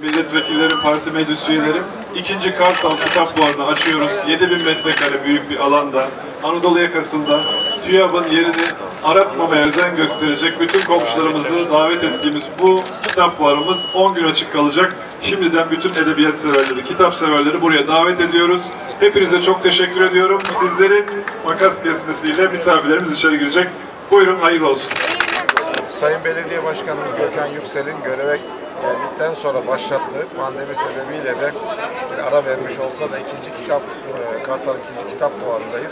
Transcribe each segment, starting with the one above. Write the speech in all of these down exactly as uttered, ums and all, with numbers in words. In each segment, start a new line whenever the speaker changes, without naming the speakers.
milletvekilleri, parti meclis üyeleri, ikinci Kartal Kitap Fuarı'nı açıyoruz. yedi bin metrekare büyük bir alanda, Anadolu yakasında TÜYAP'ın yerini aratmamaya özen gösterecek bütün komşularımızı davet ettiğimiz bu kitap fuarımız on gün açık kalacak. Şimdiden bütün edebiyat severleri, kitap severleri buraya davet ediyoruz. Hepinize çok teşekkür ediyorum. Sizlerin makas kesmesiyle misafirlerimiz içeri girecek. Buyurun, hayırlı olsun.
Sayın Belediye Başkanımız Gökhan Yüksel'in göreve geldikten sonra başlattığı pandemi sebebiyle de bir ara vermiş olsa da ikinci kitap, Kartal ikinci kitap fuarındayız.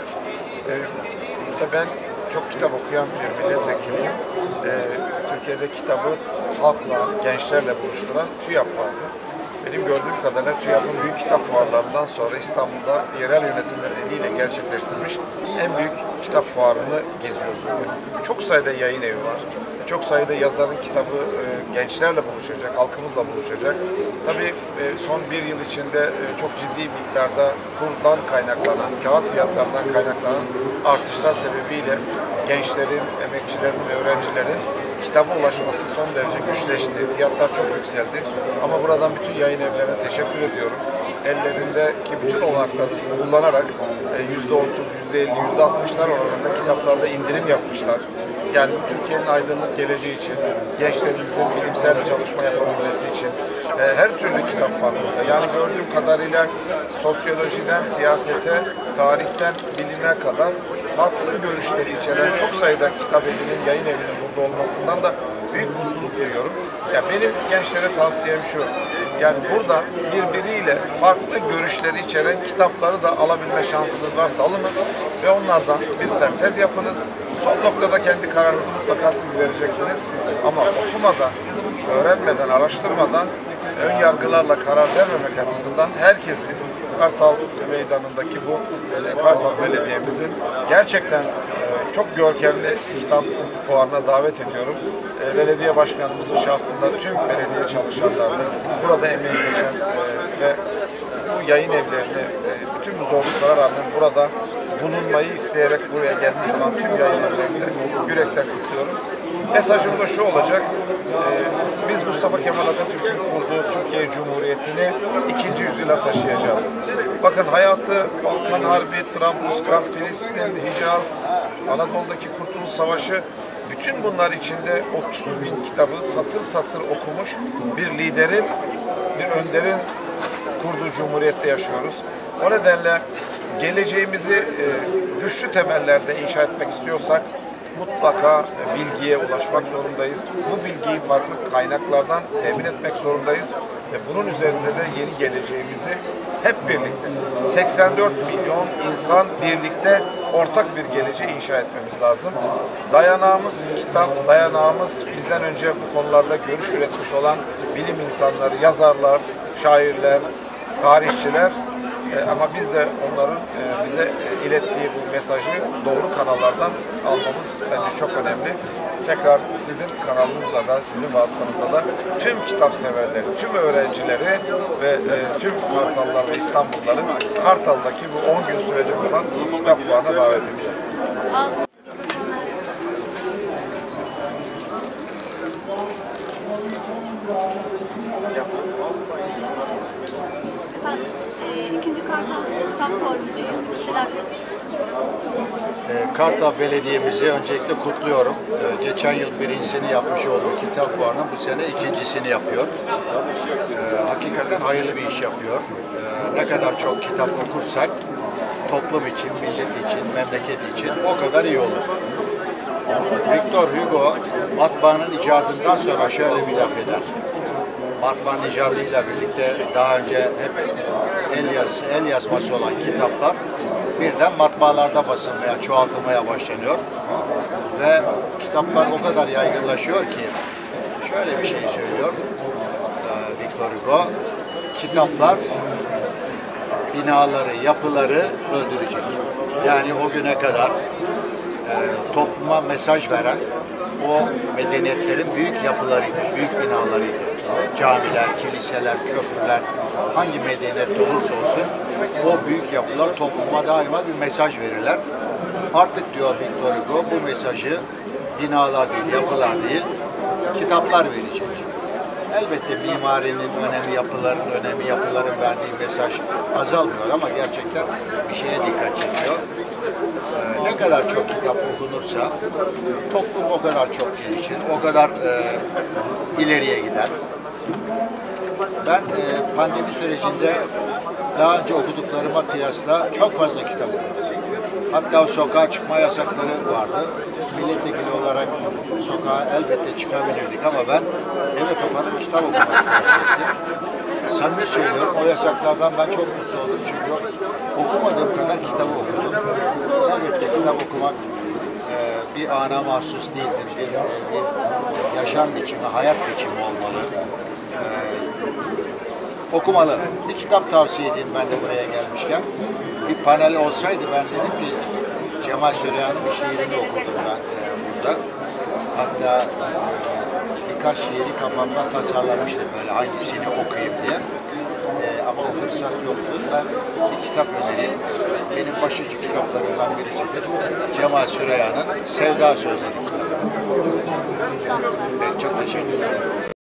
İşte ben çok kitap okuyan bir milletvekiliyim. Türkiye'de kitabı halkla, gençlerle buluşturan TÜYAP vardı. Benim gördüğüm kadarıyla TÜYAP'ın büyük kitap fuarlarından sonra İstanbul'da yerel yönetimler eliyle gerçekleştirmiş en büyük kitap fuarını geziyoruz. Çok sayıda yayın evi var. Çok sayıda yazarın kitabı e, gençlerle buluşacak, halkımızla buluşacak. Tabii e, son bir yıl içinde e, çok ciddi miktarda kurdan kaynaklanan, kağıt fiyatlarından kaynaklanan artışlar sebebiyle gençlerin, emekçilerin ve öğrencilerin kitaba ulaşması son derece güçleşti. Fiyatlar çok yükseldi. Ama buradan bütün yayın evlerine teşekkür ediyorum. Ellerindeki bütün olanakları kullanarak yüzde otuz, yüzde elli, yüzde altmışlar oranında kitaplarda indirim yapmışlar. Yani Türkiye'nin aydınlık geleceği için, gençlerimizin bilimsel çalışma yapabilmesi için e, her türlü kitap var burada. Yani gördüğüm kadarıyla sosyolojiden siyasete, tarihten bilime kadar farklı görüşleri içeren çok sayıda kitap evinin, yayın evinin burada olmasından da büyük mutluluk duyuyorum. Ya benim gençlere tavsiyem şu, yani burada birbiriyle farklı görüşleri içeren kitapları da alabilme şansınız varsa alınız ve onlardan bir sentez yapınız. Son noktada kendi kararınızı mutlaka siz vereceksiniz. Ama okumadan, öğrenmeden, araştırmadan ön yargılarla karar vermemek açısından herkesi Kartal Meydanı'ndaki bu Kartal Belediye'mizin gerçekten çok görkemli kitap fuarına davet ediyorum. Belediye başkanımızın şahsında tüm belediye çalışanlarını, burada emeği geçen ve bu yayın evlerini bütün bu zorluklara rağmen burada bulunmayı isteyerek buraya gelmiş olan tüm yayın evlerini yürekten kutluyorum. Mesajım da şu olacak, ee, biz Mustafa Kemal Atatürk'ün kurduğu Türkiye Cumhuriyeti'ni ikinci yüzyıla taşıyacağız. Bakın hayatı Balkan Harbi, Trablusgarp, Filistin, Hicaz, Anadolu'daki Kurtuluş Savaşı, bütün bunlar içinde otuz bin kitabı satır satır okumuş bir liderin, bir önderin kurduğu cumhuriyette yaşıyoruz. O nedenle geleceğimizi e, güçlü temellerde inşa etmek istiyorsak mutlaka bilgiye ulaşmak zorundayız. Bu bilgiyi farklı kaynaklardan temin etmek zorundayız. Ve bunun üzerinde de yeni geleceğimizi hep birlikte seksen dört milyon insan birlikte ortak bir geleceği inşa etmemiz lazım. Dayanağımız kitap, dayanağımız bizden önce bu konularda görüş üretmiş olan bilim insanları, yazarlar, şairler, tarihçiler. E, ama biz de onların e, bize e, ilettiği bu mesajı doğru kanallardan almamız bence çok önemli. Tekrar sizin kanalınızla da, sizin vasıtanızla da tüm kitap severleri, tüm öğrencileri ve e, tüm Kartallar ve İstanbulluları Kartal'daki bu on gün sürecek olan kitap fuarına davet edeceğim.
İkinci Kartal Kitap Fuarı'ndayız. Neler
Kartal Belediye'mizi öncelikle kutluyorum. Geçen yıl birincisini yapmış olduğu kitap fuarının bu sene ikincisini yapıyor. Hakikaten hayırlı bir iş yapıyor. Ne kadar çok kitap okursak toplum için, millet için, memleket için o kadar iyi olur. Victor Hugo matbaanın icadından sonra şöyle bir laf eder. Matbaanın icadıyla birlikte daha önce hep el, yaz, el yazması olan kitaplar birden matbaalarda basılmaya, çoğaltılmaya başlanıyor. Ve kitaplar o kadar yaygınlaşıyor ki şöyle bir şey söylüyor e, Victor Hugo, kitaplar binaları, yapıları öldürecek. Yani o güne kadar e, topluma mesaj veren o medeniyetlerin büyük yapılarıydı, büyük binalarıydı. Camiler, kiliseler, köprüler, hangi medeniyette olursa olsun o büyük yapılar topluma daima bir mesaj verirler. Artık diyor Victor Hugo bu mesajı binalar değil, yapılar değil, kitaplar verecek. Elbette mimarinin önemi, yapıların önemi, yapıların verdiği mesaj azalmıyor ama gerçekten bir şeye dikkat çekiyor. Ee, ne kadar çok kitap okunursa toplum o kadar çok gelişir, o kadar e, ileriye gider. Ben e, pandemi sürecinde daha önce okuduklarıma kıyasla çok fazla kitap okudum. Hatta sokağa çıkma yasakları vardı. Milletvekili olarak sokağa elbette çıkabilirdik ama ben eve kapanıp kitap okumayı tercih ettim. Samimi söylüyorum, o yasaklardan ben çok mutlu oldum çünkü okumadığım kadar kitap okudum. Elbette kitap okumak e, bir ana mahsus değildir, bir, bir yaşam biçimi, hayat biçimi olmalı. E, okumalı. Bir kitap tavsiye edeyim ben de buraya gelmişken. Bir panel olsaydı ben dedim ki Cemal Süreyya'nın bir şiirini okudum ben e, burada. Hatta e, birkaç şiiri kafamda tasarlamıştım böyle hangisini okuyayım diye. E, ama o fırsat yoktu. Ben bir kitap önereyim. Benim başucu kitaplarımdan birisidir. Cemal Süreyya'nın Sevda Sözleri kitabı. Çok teşekkür ederim.